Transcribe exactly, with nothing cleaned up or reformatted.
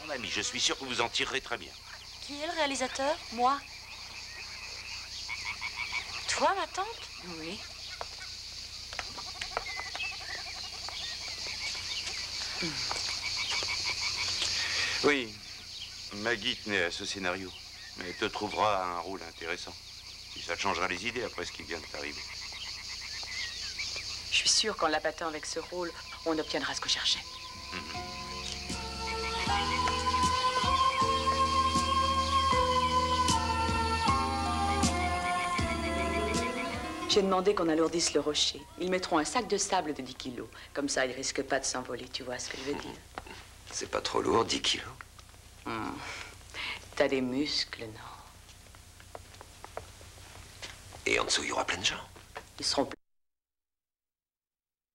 mon ami. Je suis sûr que vous en tirerez très bien. Qui est le réalisateur? Moi. Toi, ma tante? Oui. Oui, Maggie tenait à ce scénario. Mais elle te trouvera un rôle intéressant. Et ça te changera les idées après ce qui vient de t'arriver. Je suis sûre qu'en l'abattant avec ce rôle, on obtiendra ce que je cherchais. Mm-hmm. J'ai demandé qu'on alourdisse le rocher. Ils mettront un sac de sable de dix kilos. Comme ça, il risque pas de s'envoler, tu vois ce que je veux dire? C'est pas trop lourd, dix kilos. Hum. T'as des muscles, non? Et en dessous, il y aura plein de gens. Ils seront